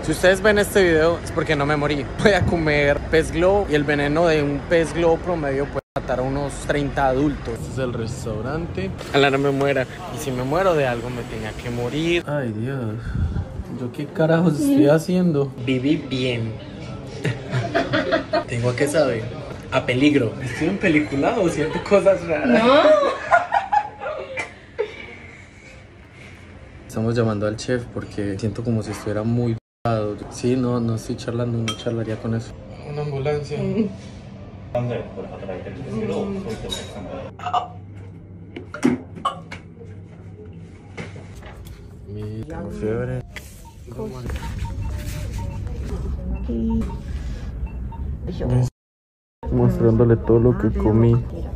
Si ustedes ven este video es porque no me morí. Voy a comer pez globo y el veneno de un pez globo promedio puede matar a unos 30 adultos. Este es el restaurante. Ojalá no me muera. Y si me muero de algo me tenga que morir. Ay, Dios. ¿Yo qué carajos estoy haciendo? Viví bien. Tengo que saber. A peligro. Estoy en película o siento cosas raras. No. Estamos llamando al chef porque siento como si estuviera muy... Sí, no estoy charlando, no charlaría con eso. Una ambulancia. Tengo fiebre. Mostrándole todo lo que comí.